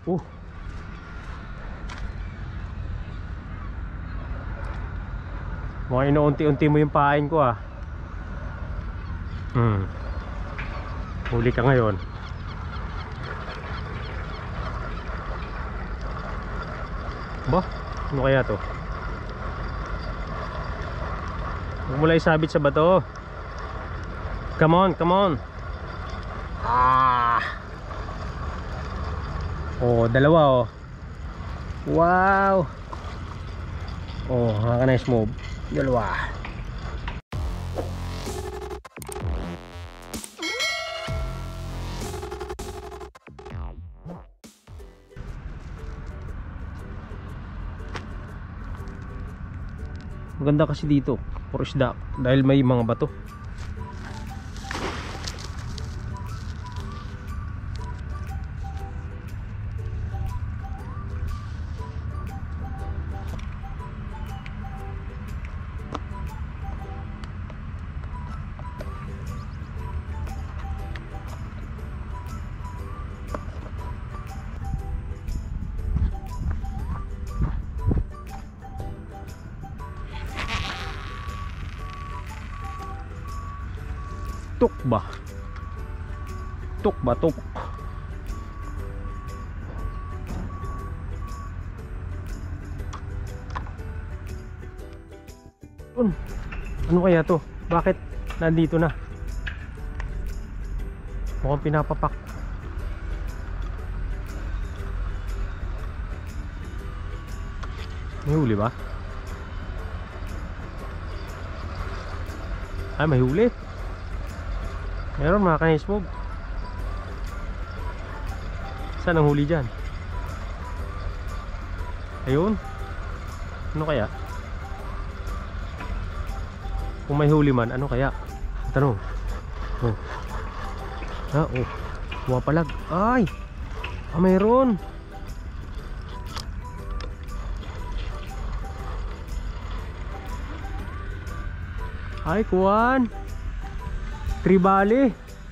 Mukhang inuunti-unti mo yung pain ko ah. Huli ka ngayon. Ba? Ano kaya to? Huwag mo lang isabit sa bato. Come on, come on. Oh, dalawa oh. Wow. Oh, nakaka-nice move. Dalawa. Maganda kasi dito, puro isda dahil may mga bato. Tuk ba? Tuk ba? Tuk. Ano kaya to? Bakit nandito na? Mukhang pinapapak. May huli ba? Ay, may huli. Meron mga ka-nice move. Saan ang huli dyan? Ayun. Ano kaya? Kung may huli man, ano kaya? Tanong. Oh. Oh. Pumapalag. Ay! Mayroon. Ay, kuwan. Tribali.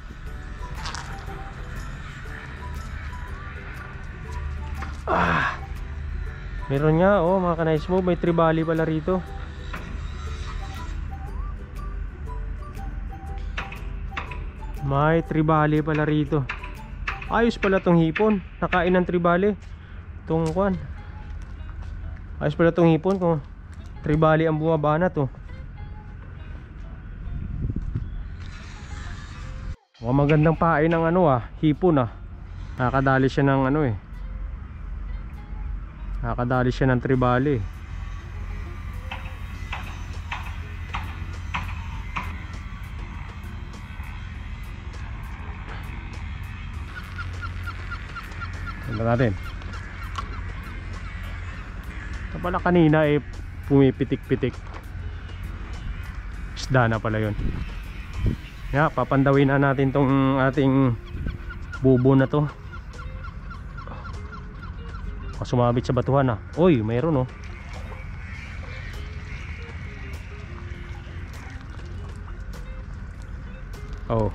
Meron nga oh mga ka-nice move, may tribali pala rito. May tribali pala rito. Ayos pala tong hipon, nakain ng tribali. Tong kwan. Ayos pala tong hipon kung tribali ang bumaba na to. Magandang pain ng ano hipon nakakadali siya ng ano nakakadali siya ng tribali. Tignan natin. Ito pala kanina pumipitik-pitik. Isda na pala yun. Papandawin na natin tong ating bubo na to. Sumabit sa batuhan Uy, mayroon oh.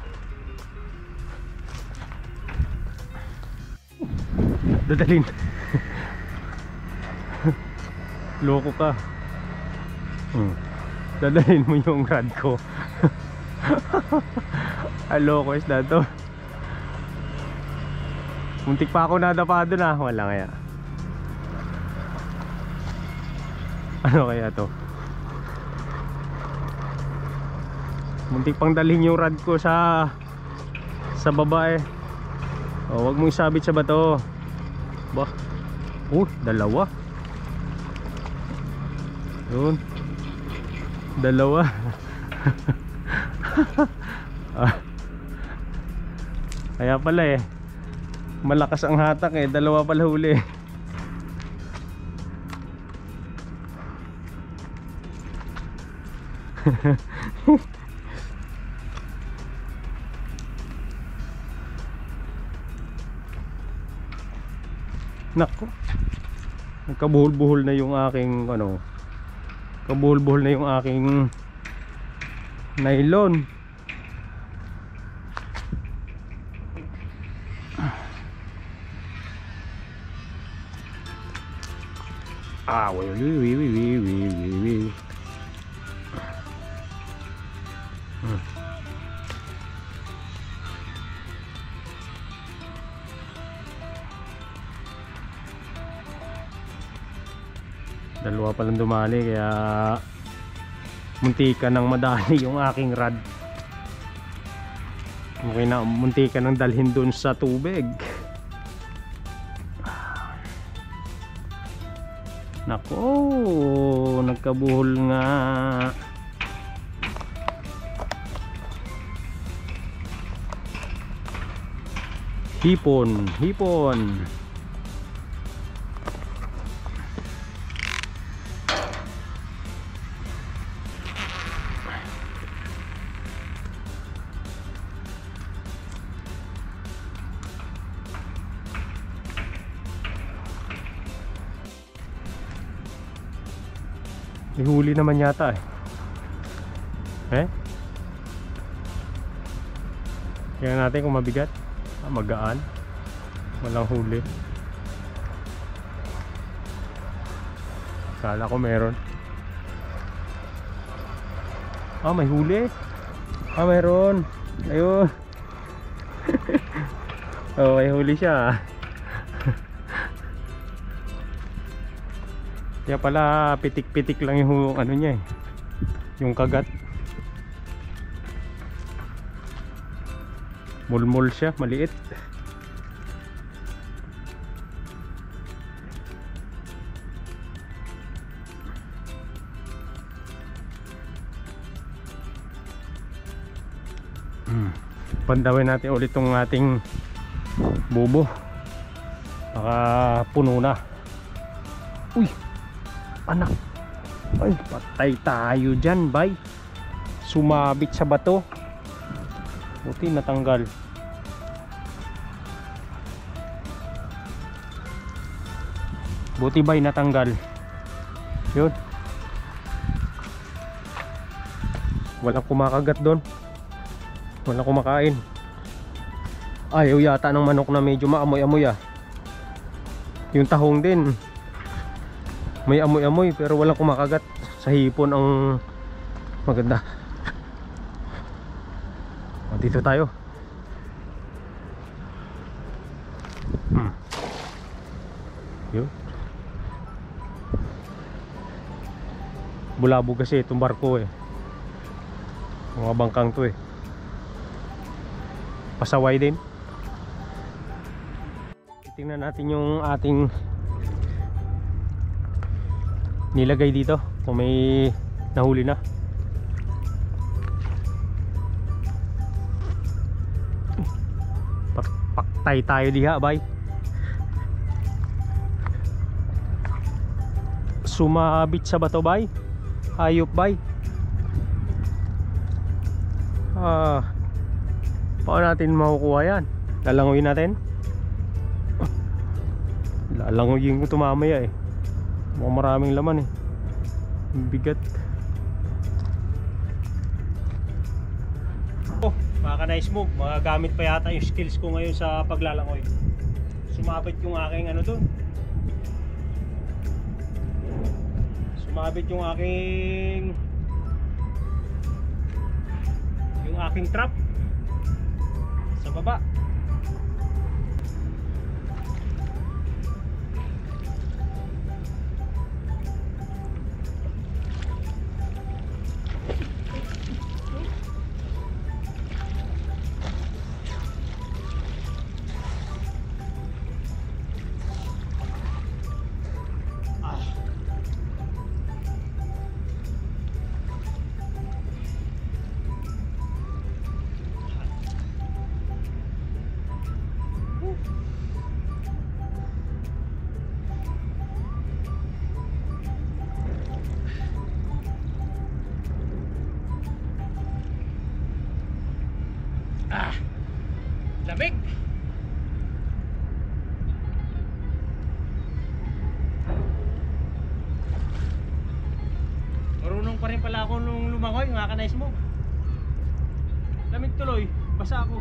Dadalhin. Loko ka. Dadalhin mo yung rad ko. Aloko isda to. Muntik pa ako nadapa doon wala kaya. Ano kaya to? Muntik pang dalhin yung rad ko sa baba wag mong isabit sa bato. Ba? Dalawa. Yun. Dalawa. Kaya pala malakas ang hatak dalawa pala huli. Nako, nagkabuhol-buhol na yung aking kabuhol-buhol na yung aking nylon. Ah, wee, wee, wee, wee, wee, wee, wee, wee. Dalawa pa lang dumali kaya muntikan nang madali yung aking rod. Okay na, muntikan nang dalhin dun sa tubig. Nako, nagkabuhol nga. Hipon, hipon. Ihuli naman yata eh. Tingnan natin kung mabigat. Magaan. Walang huli. Kala ko meron. May huli. Meron. Ayun. May huli siya. Kaya pala pitik-pitik lang yung ano niya yung kagat. Mulmul siya, maliit. Pandawin natin ulit tong ating bubo. Baka puno na. Uy! Anak, ay patay tayo dyan, bay. Sumabit sa bato. Buti natanggal. Buti bay natanggal. Yun. Walang kumakagat doon. Walang kumakain. Ayaw yata ng manok na medyo maamoy-amoy Yung tahong din may amoy-amoy pero walang kumakagat. Sa hipon ang maganda. Dito tayo. Yun. Bulabog kasi itong barko mga bangkang to pasaway din. Tingnan natin yung ating nilagay dito kung may nahuli na. Paktay tayo diha, bay. Sumabit sa bato, bay. Hayop, bay. Paano natin makukuha yan? Lalanguyin natin. Lalanguyin ko ito mamaya mukhang maraming laman bigat. Mga ka-nice move, magagamit pa yata yung skills ko ngayon sa paglalangoy. Sumabit yung aking dun. Sumabit yung aking trap sa baba. Lamig. Marunong pa rin pala ako nung lumangoy, mga ka-nice mo. Lamig tuloy, basa ako.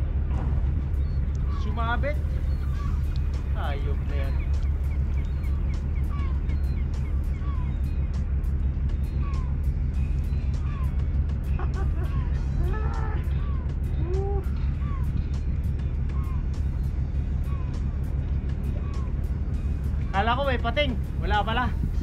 Sumabit. Ayop na yan. Kala ko may pating. Wala pala.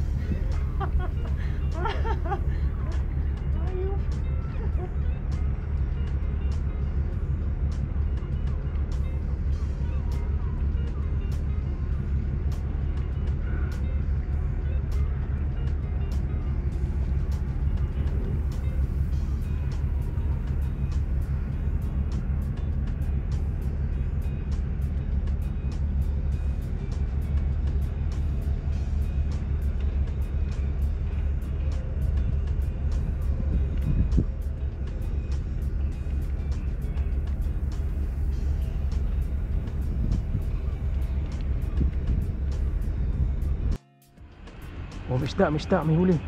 Oh, misda, may huli.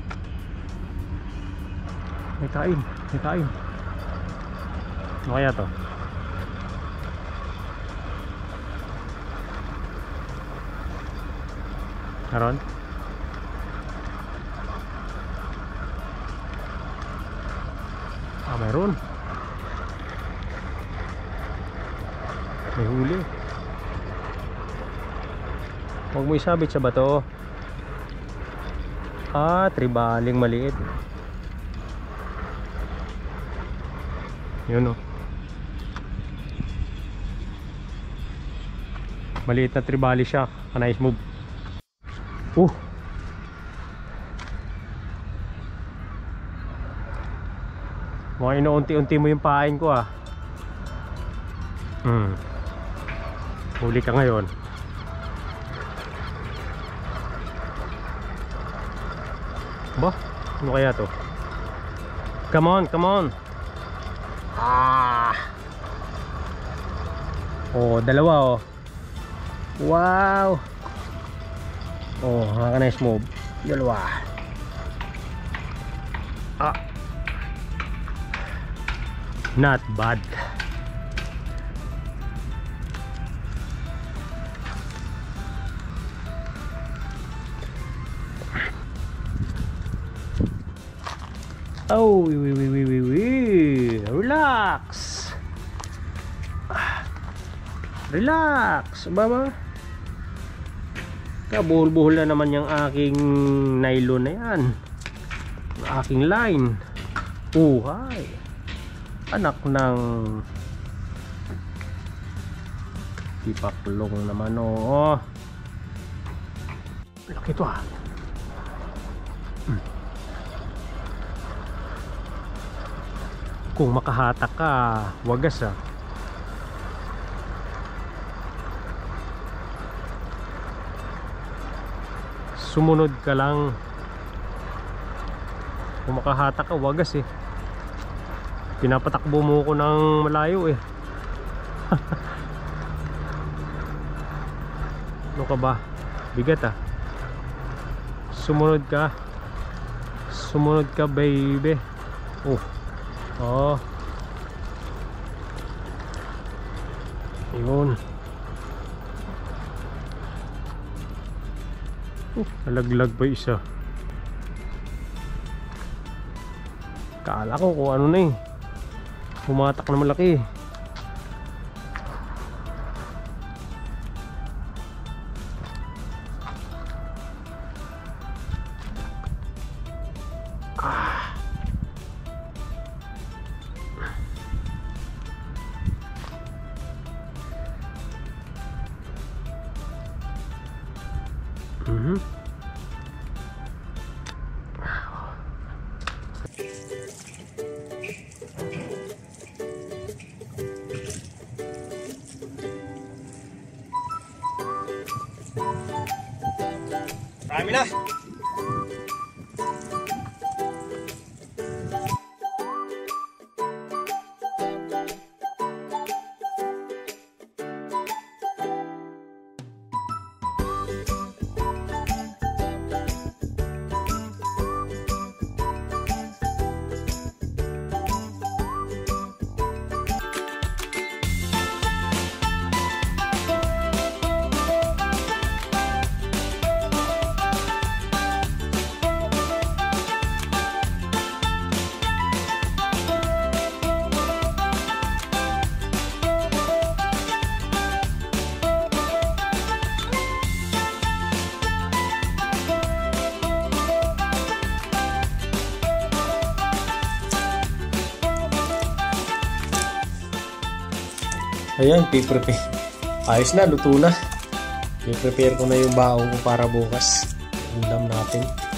May kain. Ano kaya to? Naroon? Mayroon. May huli. Huwag mo isabit sa bato. Tribaling maliit. Yun o. Maliit na tribali siya. A nice move. Mga inuunti-unti mo yung pain ko ah. Huli ka ngayon. Ba? Ano kaya to? Come on. Oh, dalawa oh. Wow. Oh, nakaka-nice move. Dalawa. Not bad. Oh, relax. Relax, baba. Kabuhol-buhol na naman yung aking nylon na yan. Aking line. Hi. Anak ng tipaklong naman oh. Laki to ah. Kung makahatak ka, wagas ah. Sumunod ka lang. Kung makahatak ka, wagas eh. Pinapatakbo mo ko ng malayo eh. Ano ka ba? Bigat ah. Sumunod ka. Sumunod ka baby. Yun. Nalaglag pa isa. Kala ko kung ano na eh. Pumatak na malaki. Marami na. Ayan, piprepare. Ayos na, luto na. I-prepare ko na yung baon ko para bukas. Ulam natin.